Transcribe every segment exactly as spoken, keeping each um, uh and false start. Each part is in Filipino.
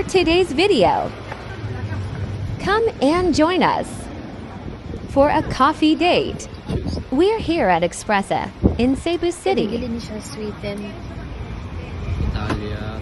today's video. Come and join us for a coffee date. We're here at Expressa in Cebu City. Bili ni siya sweeten. Italia.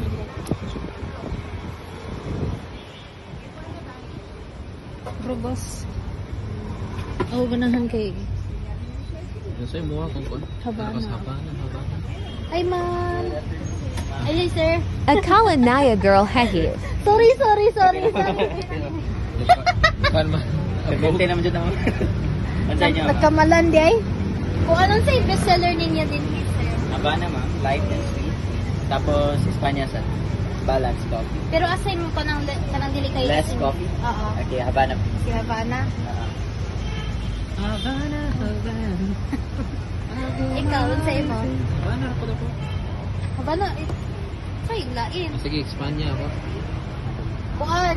Probos. Oh, ganahan kay Ano sa'yo mo kung kung? Habana. Habana, Habana. Ay, man. Ay, sir. A Kalanaya girl hehe. Sorry, sorry, sorry, sorry. Bukan man. Bente naman dyan naman. Ansay niyo? Nagkamalan di ay. Kung anong sa bestseller ninyo din, sir? Habana ma'am, light and sweet. Tapos Espanya sa balance coffee. Pero assign mo pa ng, kanang dili kayo. Less coffee? Oo. Okay, Habana. Si Havana. Uh, Habana, Habana. Ikaw, sa mo? Habana ako na po. Havana, eh. Say, lain. Sige, Espanya ako. Kuan.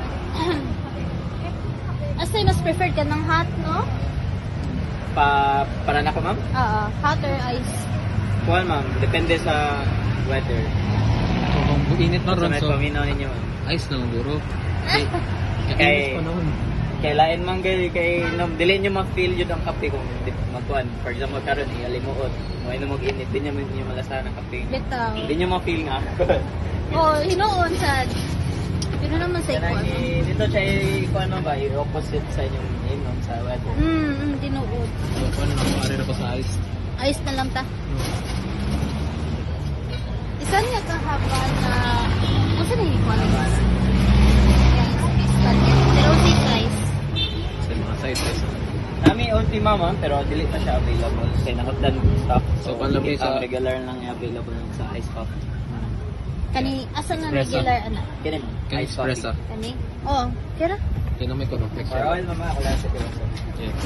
Asay, mas preferred ka ng hot, no? pa, para na ko ma'am? Oo. Hot or ice? Kuhan ma'am, depende sa weather. So, kung init na So, ron, may so paminaw ninyo ma'am. ice na ang duro. Kay- Kaya pa noon. Kaya lain man kay kay no, dili nyo ma-feel yun ang kape kung di- magkuhan. For example, karon ialimuot. Mo ino mag-init, di nyo niyo malasahan ang kape. Bitaw. Hindi nyo ma-feel nga. Oh, hinuon sad. Pero naman sa Kaya ikuan. ni- dito siya i-kuhan mo ba, i-opposite sa inyong inom sa weather. Hmm, mm, tinuod. So, paano na ako? Ari na ko sa ice. Ice na lang ta. Isa niya kahaba na... Ano na yung ikuan? Pero si ice. Sa mga size, size. Nami ultima ma'am, pero dili pa siya available. Kasi nakapdan stock. So, panlagay ang sa- regular lang yung available sa ice coffee. Kani, asa nga Espresso. regular, ana? Kini ma'am, Kaya ice coffee. espresso. Kani? Oo. Kira? Kaya naman ko, no? Next For year. oil mama, ako lang sa piloso. Yeah.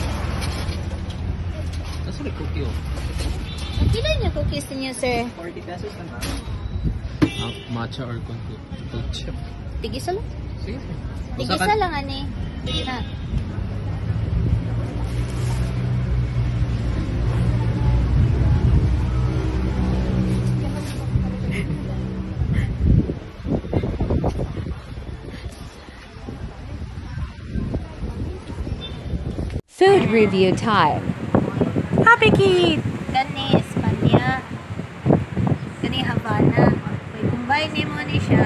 Nasa may cookie, oh. Kailan niya cookies niyo, sir? forty pesos lang ma'am. Ah, matcha or coffee. Cold chip. Tigisa lang? Sige. Tigisa lang, ani. Sige na. Food review time. Happy Kid! Kani, Espanya. Kani, Havana. Kaya kumbay ni mo ni siya.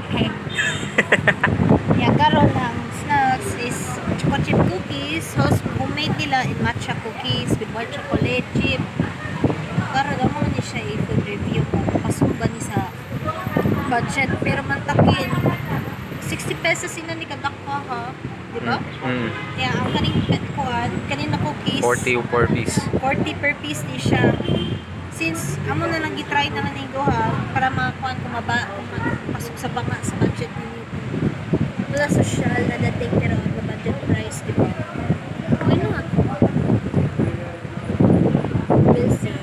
Yan, karon ang snacks is chocolate chip cookies. House homemade nila in matcha cookies with white chocolate chip. Karon mo ni siya i-food review kung pasumba ni sa budget. Pero mantakin, sixty pesos ina ni kadakwa ha. Diba? Mm. Yeah, ang kaning kuan, kanin na cookies. forty per piece. forty per piece ni siya. Since amo na lang gitry na lang ha para makakuan kung maba kung pasok sa banga sa budget ninyo. Wala social na dating pero ang budget price, di ba? Okay na nga. We'll see.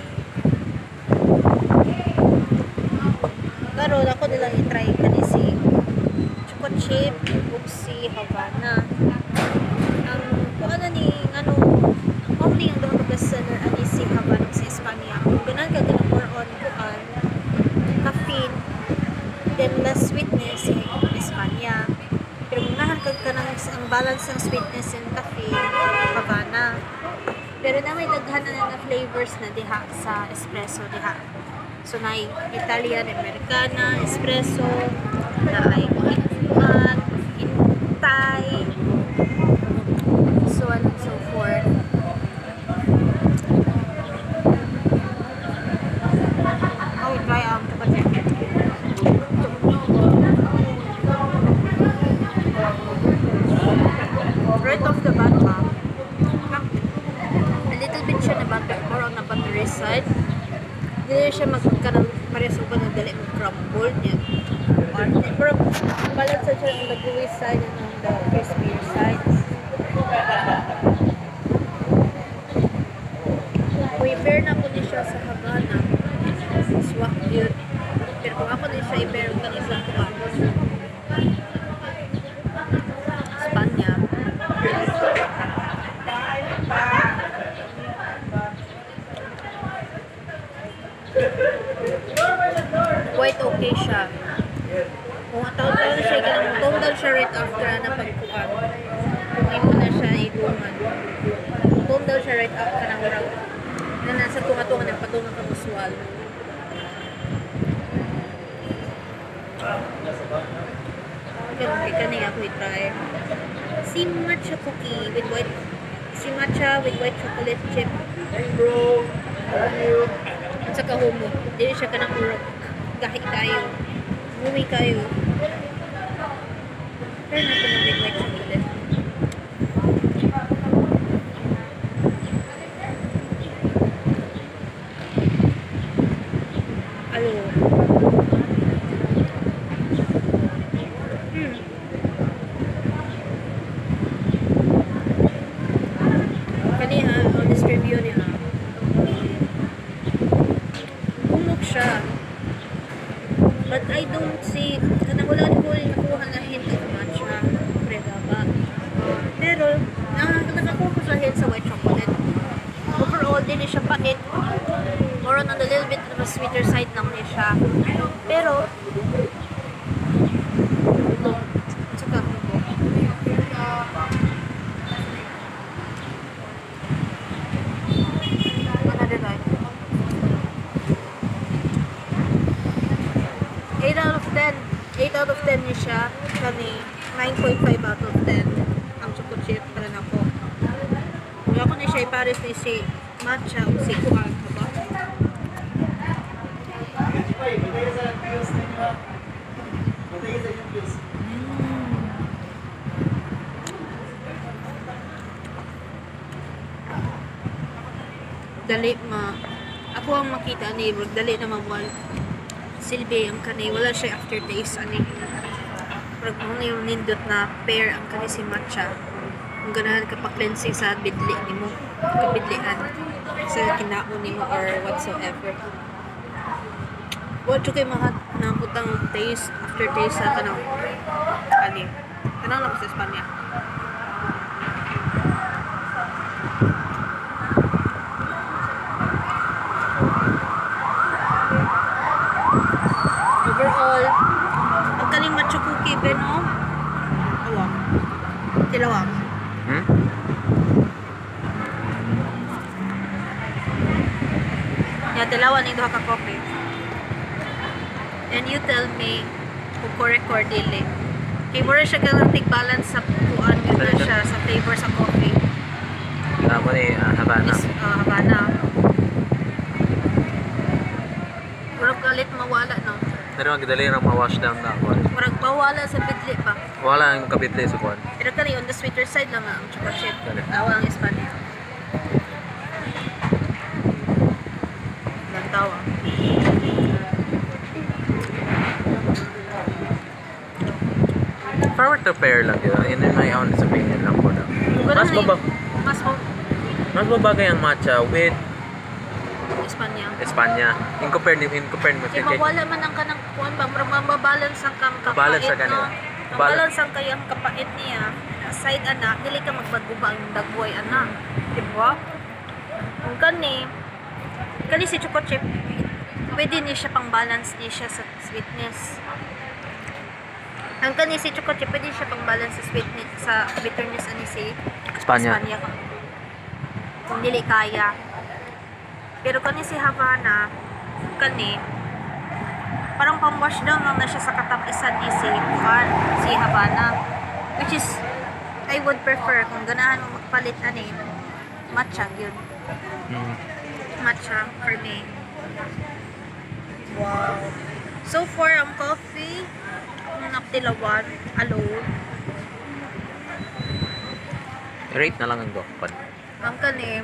Karoon ako nilang itry ka ni si choco chip, Oopsie, Havana. Ang kung ano ni, ano, only ang doon bestseller ani si Havana sa Espanya. Kung ganan ka ganun more on kuan, caffeine, then less sweetness si Espanya. Pero munahan ka ka ng ang balance ng sweetness and caffeine, Havana. Pero na may daghan na na flavors na diha sa espresso diha. So na Italian, Americana, espresso, na ay Incan, Thai, so on and so forth. I will try ang chocolate. Right off the bat, ma'am. A little bit siya na butter, more on the buttery side. Hindi siya magkaroon parehas ko na dali mag-crumble niya. Or, pero balance siya on the gooey side and on the crispier side. Kung i-bear na ko niya siya sa Havana, swak yun. Pero kung ako niya siya i-bear ko niya sa Havana, Espanya. Quite okay siya. Kung ang tawag talaga siya siya right after na pagkuhan. Hindi mo na siya iluman. Foam daw siya right after ng round. Na nasa tunga-tunga ng patungan ka usual. Ganun kay kanina ako i-try. Si matcha cookie with white si matcha with white chocolate chip. At saka humo. Hindi siya ka ng urok. Gahi kayo. Humi kayo. Pero na ito ng with white chocolate. Alo. Hmm. Kaniha, honest review niya. Humok siya. But I don't see, kanang wala ni Huli nakuha na hint of matcha. Prega ba? Pero, nakakuha ko sa hint sa white chocolate. Overall, din siya pait. More on a little bit of a sweeter side lang niya siya. Pero, tsaka, another guy. eight out of ten. eight out of ten niya siya. Kani, nine point five out of ten. Ang choco chip para na po. Wala ko na siya ipares ni si matcha o si kuhan ka ba? Dali ma ako ang makita ni dali na mamual silbi ang kanay wala siya aftertaste ani pag mo na yung nindot na pair ang kanay si matcha kung ganahan ka pa cleansing sa bidli ni mo kabidlian sa kinaon ni mo or whatsoever wala siya kayo mga nakutang taste aftertaste sa tanong ani tanong lang sa Espanya. Overall, ang kaling matcha cookie, pero awang. Tilawang. Hmm? Yeah, tilawan yung duha ka coffee. And you tell me kung correct or dili. Kaya mura siya ganang tig-balance sa kuan yun na siya sa flavor sa coffee. Tama ni uh, Havana. Is, uh, Havana. Murag galit mawala, no? Pero ang gidali ra ma-wash down na kuan. Murag mawala sa bidli pa. Wala ang kapitli sa kuan. Pero kani on the sweeter side lang ang chocolate chip. Dali. Tawa ang Espanya. Lantawa. Forward to pair lang yun. In my honest opinion lang po na. Mas baba Mas mo mas babagay ang matcha with Espanya. Espanya. In compare ni in compare mo Kaya kay mawala man ang kanang kuan ba murag mababalance ang kam kapait. Balance sa kanila. No? Bal- Balance ang kayang kapait niya. Aside anak, dili ka magbaguba ang dagway anak. Di ba? Ang kani kani si choco chip pwede ni siya pang balance ni siya sa sweetness. Ang kani si choco chip pwede siya pang balance sa sweetness sa bitterness ani si Espanya. Espanya. Kung dili kaya. Pero kani si Havana, kani, parang pang-wash down lang na siya sa katapisan ni si Juan, si Havana. Which is, I would prefer kung ganahan mo magpalit ani, matcha yun. Mm. Matcha for me. Wow. So far, ang coffee, kung naptilawan, alone, Rate na lang ang dokpan. ang kani,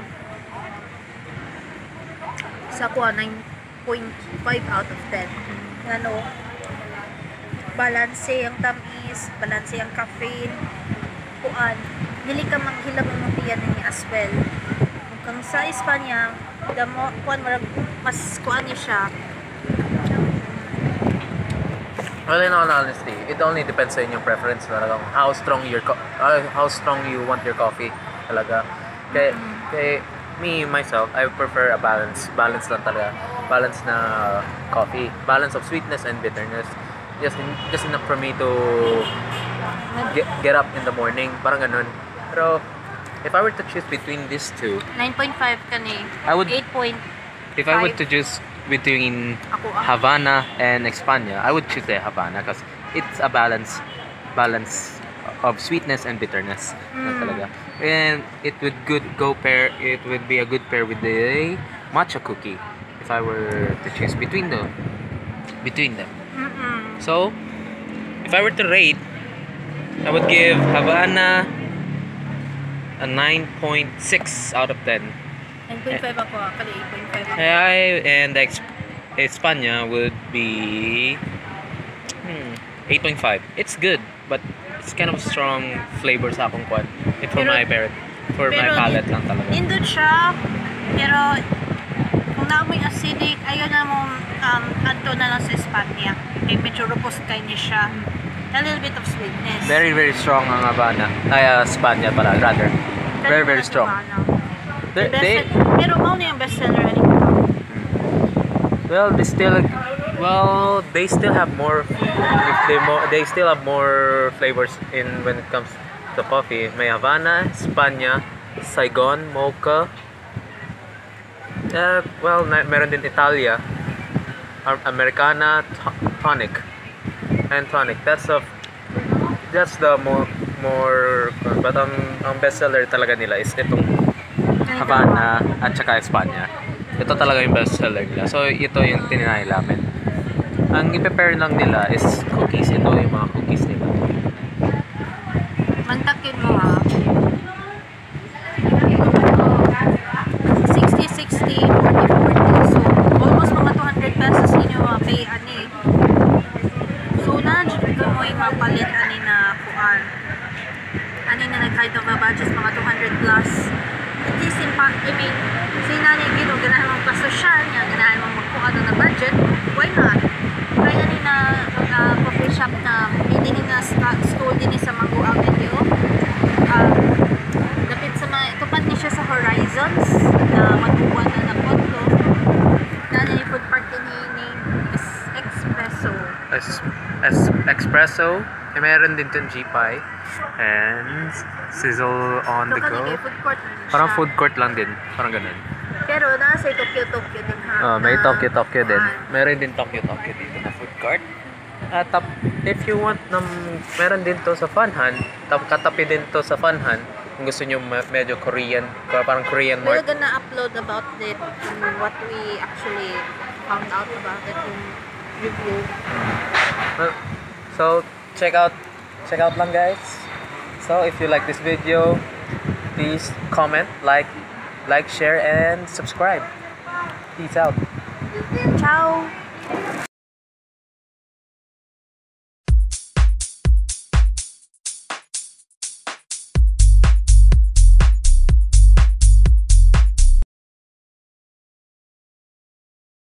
sa kuha nine point five out of ten. Ano, balanse ang tamis, balanse ang caffeine, kuan, dili ka maghilang ng tiyan niya as well. Kung sa Espanya, damo kuan marag mas kuan niya siya. Well, in all honesty, it only depends sa inyong preference talaga kung how strong your co- uh, how strong you want your coffee talaga. Kay kay me myself, I prefer a balance, balance lang talaga. Balance na coffee, balance of sweetness and bitterness. Just in, just enough for me to get, get up in the morning, parang ganun. Pero if I were to choose between these two, nine point five ka ni. I would- eight point if I were Five. to choose between ako ah. Havana and España, I would choose the Havana because it's a balance balance of sweetness and bitterness. na Mm. talaga. And it would good go pair it would be a good pair with the matcha cookie if I were to choose between the between them. Mm-mm. So, if I were to rate, I would give Havana a nine point six out of ten. nine point five ako, ah. Kali eight point five ako. I and the Ex- España would be hmm, eight point five. It's good, but it's kind of strong flavor sa akong kwan. It for Pero- my parent, for my pero palate lang talaga. Nindot siya, pero kung naamoy acidic, ayaw na mong um, adto na lang sa Espanya. Kaya medyo robust kayo niya siya. A little bit of sweetness. Very very strong ang Havana. Ay, uh, España pala, rather. Very very strong. They, Best they, pero mao na yung bestseller ani ko. well, they still well, they still have more if they more they still have more flavors in when it comes to coffee. May Havana, España, Saigon, Mocha. Uh, well, na, meron din Italia, Am- Americana, to- tonic, and tonic. That's of that's the more more but ang ang bestseller talaga nila is itong Havana at saka España. Ito talaga yung bestseller nila. So ito yung tinanay namin. Ang i-prepare lang nila is cookies. Ito yung mga cookies nila. Mantakin mo ha. sixty sixty, forty forty. So, almost mga two hundred pesos ninyo mga pay ani. So, na-jud ko mo yung mga palit ani na kuan. Ani na nag-height of a budget mga two hundred plus. At least, in pa, I mean, sinani gino, ganahan mong pasosyal niya, ganahan mong magkuha na budget, why not? Try ani na na coffee shop na hindi na sta- school din sa Mango Avenue. Um, Lapit sa mga, tupat ni siya sa Horizons na magkuha na na Potlo. Dahil yung food park din ni, ni Es- Espresso. Es, es, espresso. Eh, meron din itong G-Pie. And sizzle on So, the go. kanina food court na siya. Parang food court lang din. Parang ganun. Pero nasa Tokyo-Tokyo din ha. Oh, may na- Tokyo-Tokyo din. Ah, Meron din Tokyo-Tokyo dito na food court. At tap, if you want ng meron din to sa Funhan, tap katapi din to sa Funhan. Kung gusto niyo me- medyo Korean, parang Korean We're mart. gonna upload about it and what we actually found out about it in review. Well, so check out check out lang guys. So if you like this video, please comment, like like, share and subscribe. Peace out. Ciao!